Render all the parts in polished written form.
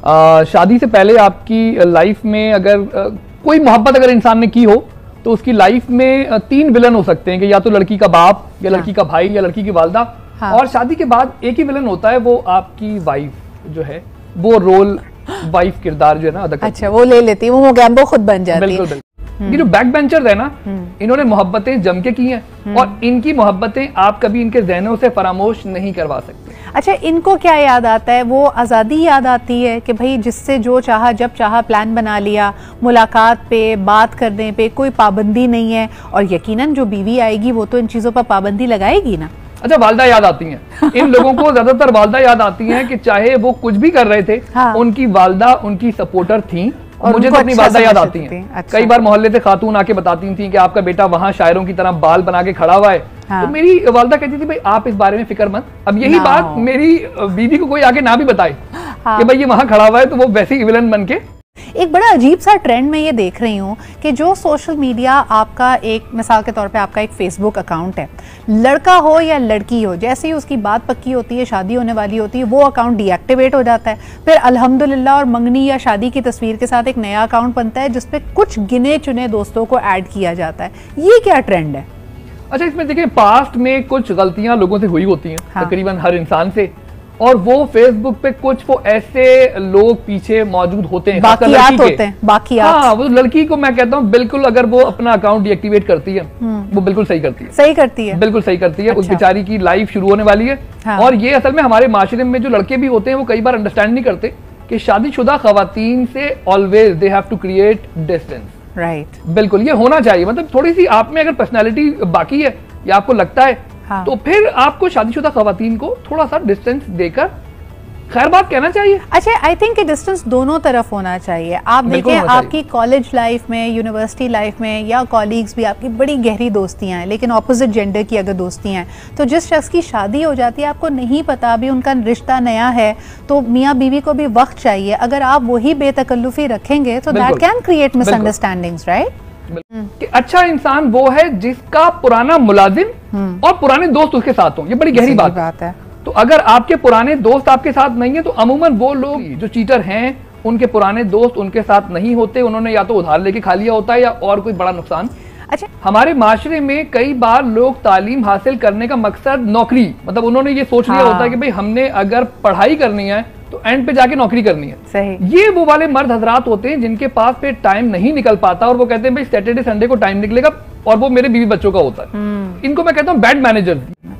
शादी से पहले आपकी लाइफ में अगर कोई मोहब्बत अगर इंसान ने की हो तो उसकी लाइफ में 3 विलन हो सकते हैं कि या तो लड़की का बाप या लड़की का भाई या लड़की की वालदा। और शादी के बाद एक ही विलन होता है, वो आपकी वाइफ जो है, वो रोल वाइफ किरदार जो है ना अदा करती है। अच्छा, वो ले लेती है, वो मोगैम्बो खुद बन जाती है। बिल्कुल बिल्कुल। ये जो बैक बेंचर्स है ना, इन्होंने मोहब्बतें जम के की हैं और इनकी मोहब्बतें आप कभी इनके जहनों से फरामोश नहीं करवा सकते। अच्छा, इनको क्या याद आता है? वो आज़ादी याद आती है कि भाई जिससे जो चाहा जब चाहा प्लान बना लिया, मुलाकात पे बात करने पे कोई पाबंदी नहीं है, और यकीनन जो बीवी आएगी वो तो इन चीज़ों पर पाबंदी लगाएगी ना। अच्छा, वालदा याद आती हैं इन लोगों को, ज्यादातर वालदा याद आती हैं कि चाहे वो कुछ भी कर रहे थे, उनकी वालदा उनकी सपोर्टर थी। और मुझे तो अपनी वालदा याद आती हैं। अच्छा। कई बार मोहल्ले से खातून आके बताती थी कि आपका बेटा वहां शायरों की तरह बाल बना के खड़ा हुआ है। तो मेरी वालदा कहती थी भाई आप इस बारे में फिक्र मत। अब यही बात मेरी बीवी को कोई आगे ना भी बताए कि भाई ये वहां खड़ा हुआ है, तो वो वैसे ही विलन बन के। एक बड़ा अजीब सा ट्रेंड मैं ये देख रही हूँ कि जो सोशल मीडिया आपका, एक मिसाल के तौर पे आपका एक फेसबुक अकाउंट है, लड़का हो या लड़की हो, जैसे ही उसकी बात पक्की होती है, शादी होने वाली होती है, वो अकाउंट डीएक्टिवेट हो जाता है। फिर अल्हम्दुलिल्लाह और मंगनी या शादी की तस्वीर के साथ एक नया अकाउंट बनता है जिसपे कुछ गिने चुने दोस्तों को ऐड किया जाता है। ये क्या ट्रेंड है? अच्छा, इसमें देखिए पास्ट में कुछ गलतियां लोगों से हुई होती हैं, तकरीबन हर इंसान से, और वो फेसबुक पे कुछ वो ऐसे लोग पीछे मौजूद होते हैं, बाकियात होते हैं, बाकियात। हाँ, वो लड़की को मैं कहता हूँ बिल्कुल, अगर वो अपना अकाउंट डीएक्टिवेट करती है वो बिल्कुल सही करती है। सही करती है, बिल्कुल सही करती है। अच्छा। उस बेचारी की लाइफ शुरू होने वाली है। और ये असल में हमारे माशरे में जो लड़के भी होते हैं वो कई बार अंडरस्टैंड नहीं करते कि शादीशुदा खवातीन से always they have to create distance. Right, बिल्कुल ये होना चाहिए। मतलब थोड़ी सी आप में अगर पर्सनैलिटी बाकी है या आपको लगता है, तो फिर आपको शादीशुदा खवातीन को थोड़ा सा डिस्टेंस देकर खैर बात कहना चाहिए। अच्छा, आई थिंक डिस्टेंस दोनों तरफ होना चाहिए। आप देखें, आपकी कॉलेज लाइफ में, यूनिवर्सिटी लाइफ में या कॉलीग्स भी आपकी बड़ी गहरी दोस्तियां हैं, लेकिन ऑपोजिट जेंडर की अगर दोस्तियां हैं, तो जिस शख्स की शादी हो जाती है आपको नहीं पता, अभी उनका रिश्ता नया है, तो मियाँ बीवी को भी वक्त चाहिए। अगर आप वही बेतकल्लुफी रखेंगे तो that can create misunderstandings, right? कि अच्छा इंसान वो है जिसका पुराना मुलाजिम और पुराने दोस्त उसके साथ हों। ये बड़ी गहरी बात है। तो अगर आपके पुराने दोस्त आपके साथ नहीं है तो अमूमन वो लोग जो चीटर हैं, उनके पुराने दोस्त उनके साथ नहीं होते, उन्होंने या तो उधार लेके खा लिया होता है या और कोई बड़ा नुकसान। अच्छा, हमारे माशरे में कई बार लोग तालीम हासिल करने का मकसद नौकरी, मतलब उन्होंने ये सोच लिया होता है कि भाई हमने अगर पढ़ाई करनी है तो एंड पे जाके नौकरी करनी है। सही। ये वो वाले मर्द हजरात होते हैं जिनके पास पे टाइम नहीं निकल पाता और वो कहते हैं भाई सैटरडे संडे को टाइम निकलेगा, और वो मेरे बीवी बच्चों का होता है। इनको मैं कहता हूँ बैड मैनेजर।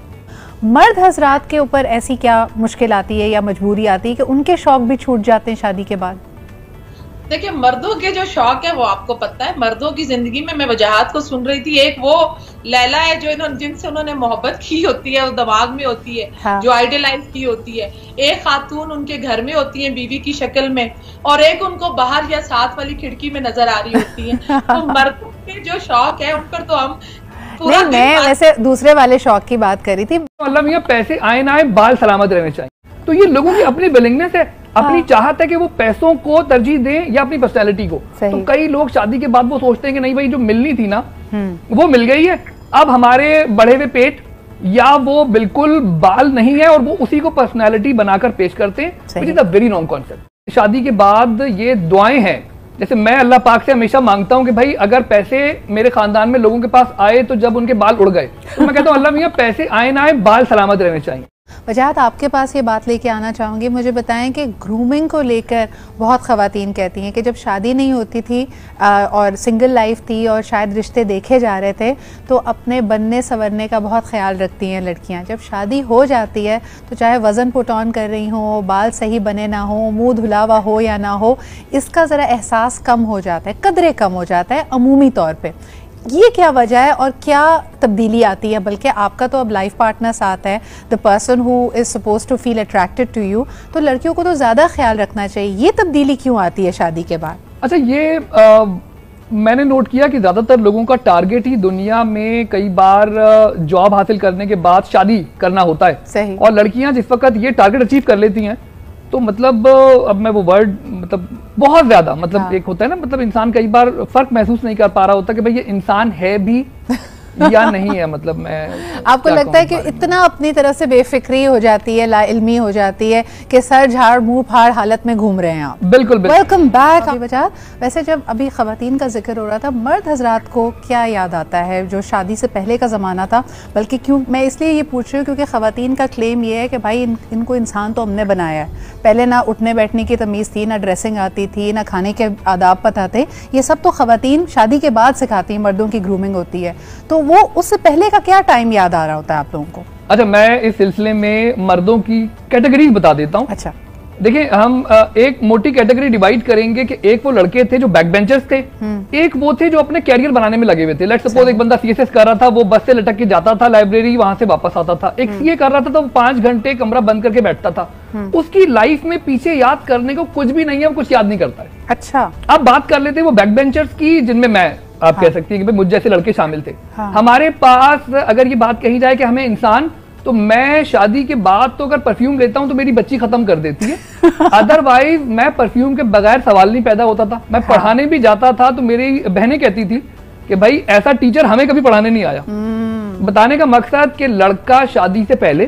मर्द हजरात के ऊपर ऐसी क्या मुश्किल आती है या मजबूरी आती है कि उनके शौक भी छूट जाते हैं शादी के बाद? देखिए, मर्दों के जो शौक है वो आपको पता है। मर्दों की जिंदगी में मैं वजाहत को सुन रही थी, एक वो लैला है जो जिनसे उन्होंने मोहब्बत की होती है, वो दिमाग में होती है। हाँ। जो आइडियलाइज की होती है। एक खातून उनके घर में होती है बीवी की शक्ल में, और एक उनको बाहर या साथ वाली खिड़की में नजर आ रही होती है। तो मर्दों के जो शौक है उन पर तो हम नहीं, मैं वैसे दूसरे वाले शौक की बात कर रही थी। अल्लाह मियां पैसे आए ना आए, बाल सलामत रहने चाहिए। तो ये लोगों की अपनी विलिंगनेस है, अपनी चाहत है कि वो पैसों को तरजीह दें या अपनी पर्सनैलिटी को। तो कई लोग शादी के बाद वो सोचते हैं कि नहीं भाई जो मिलनी थी ना वो मिल गई है, अब हमारे बढ़े हुए पेट या वो बिल्कुल बाल नहीं है, और वो उसी को पर्सनैलिटी बनाकर पेश करते हैं, which is a very wrong concept. शादी के बाद ये दुआएं हैं, जैसे मैं अल्लाह पाक से हमेशा मांगता हूं कि भाई अगर पैसे मेरे खानदान में लोगों के पास आए तो जब उनके बाल उड़ गए तो मैं कहता हूं अल्लाह मियां पैसे आए ना आए, बाल सलामत रहने चाहिए। वजाहत, आपके पास ये बात लेके आना चाहूँगी, मुझे बताएं कि ग्रूमिंग को लेकर बहुत ख़वातीन कहती हैं कि जब शादी नहीं होती थी और सिंगल लाइफ थी और शायद रिश्ते देखे जा रहे थे, तो अपने बनने संवरने का बहुत ख्याल रखती हैं लड़कियां। जब शादी हो जाती है तो चाहे वज़न पुट ऑन कर रही हो, बाल सही बने ना हो, मुंह धुला हुआ हो या ना हो, इसका ज़रा एहसास कम हो जाता है, कदरे कम हो जाता है अमूमी तौर पर। ये क्या वजह है और क्या तब्दीली आती है? बल्कि आपका तो अब लाइफ पार्टनर साथ है, the person who is suppose to feel attracted to you, तो लड़कियों को तो ज़्यादा ख्याल रखना चाहिए। ये तब्दीली क्यों आती है शादी के बाद? अच्छा, ये मैंने नोट किया कि ज़्यादातर लोगों का टारगेट ही दुनिया में कई बार जॉब हासिल करने के बाद शादी करना होता है। सही। और लड़कियां जिस वक्त ये टारगेट अचीव कर लेती हैं तो मतलब अब मैं वो वर्ड मतलब बहुत ज्यादा मतलब एक होता है ना, मतलब इंसान कई बार फर्क महसूस नहीं कर पा रहा होता कि भाई ये इंसान है भी या नहीं है, मतलब मैं आपको लगता है कि इतना अपनी तरह से बेफिक्री हो जाती है, लाइल्मी हो जाती है कि सर झाड़ मुंह फाड़ हालत में घूम रहे हैं आप? बिल्कुल वेलकम बैक बजाज। वैसे जब अभी खवातीन का जिक्र हो रहा था, मर्द हजरात को क्या याद आता है जो शादी से पहले का ज़माना था? बल्कि क्यों मैं इसलिए ये पूछ रही हूँ क्योंकि खवातीन का क्लेम ये है कि भाई इनको इंसान तो हमने बनाया है, पहले ना उठने बैठने की तमीज़ थी, ना ड्रेसिंग आती थी, ना खाने के आदाब पता थे, ये सब तो खवातीन शादी के बाद सिखाती हैं, मर्दों की ग्रूमिंग होती है। तो वो उससे पहले का क्या टाइम याद आ रहा होता है आप लोगों को? अच्छा, मैं इस सिलसिले में मर्दों की कैटेगरीज बता देता हूँ। अच्छा, देखिए, हम एक मोटी कैटेगरी डिवाइड करेंगे कि एक वो लड़के थे जो बैक बेंचर्स थे, एक वो थे जो अपने कैरियर बनाने में लगे हुए थे। लेट्स सपोज एक बंदा सीएसएस कर रहा था, वो बस से लटक के जाता था लाइब्रेरी, वहां से वापस आता था। एक सीए कर रहा था तो वो 5 घंटे कमरा बंद करके बैठता था। उसकी लाइफ में पीछे याद करने को कुछ भी नहीं है, वो कुछ याद नहीं करता है। अच्छा, अब बात कर लेते हैं वो बैक बेंचर्स की, जिनमें मैं आप कह सकती हैं कि मुझ जैसे लड़के शामिल थे। हमारे पास अगर ये बात कही जाए कि हमें इंसान, तो मैं शादी के बाद तो अगर परफ्यूम लेता हूं तो मेरी बच्ची खत्म कर देती है। अदरवाइज मैं परफ्यूम के बगैर सवाल नहीं पैदा होता था। मैं पढ़ाने भी जाता था तो मेरी बहनें कहती थी कि भाई ऐसा टीचर हमें कभी पढ़ाने नहीं आया। बताने का मकसद कि लड़का शादी से पहले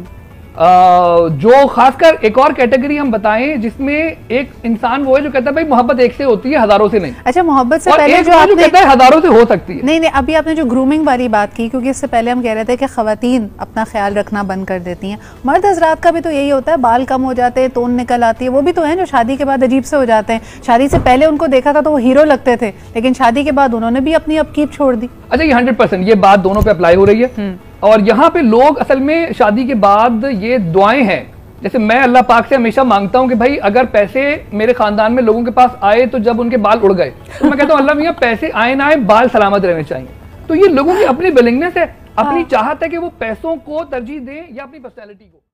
जो खासकर एक और कैटेगरी हम बताएं जिसमें एक इंसान वो है जो कहता है भाई मोहब्बत एक से होती है, हजारों से नहीं। अच्छा, मोहब्बत से पहले जो आपने कहता है हजारों से हो सकती है। नहीं, अभी आपने जो ग्रूमिंग वाली बात की, क्योंकि इससे पहले हम कह रहे थे कि खवातीन अपना ख्याल रखना बंद कर देती हैं, मर्द हजरात का भी तो यही होता है, बाल कम हो जाते हैं, तोन निकल आती है, वो भी तो है जो शादी के बाद अजीब से हो जाते हैं। शादी से पहले उनको देखा था तो वो हीरो लगते थे, लेकिन शादी के बाद उन्होंने भी अपनी अपकीप छोड़ दी। अच्छा, ये 100% ये बात दोनों पे अप्लाई हो रही है। और यहाँ पे लोग असल में शादी के बाद ये दुआएं हैं, जैसे मैं अल्लाह पाक से हमेशा मांगता हूँ कि भाई अगर पैसे मेरे खानदान में लोगों के पास आए तो जब उनके बाल उड़ गए तो मैं कहता हूँ अल्लाह मियाँ पैसे आए ना आए, बाल सलामत रहने चाहिए। तो ये लोगों की अपनी विलिंगनेस है, अपनी चाहत है कि वो पैसों को तरजीह दें या अपनी पर्सनैलिटी को।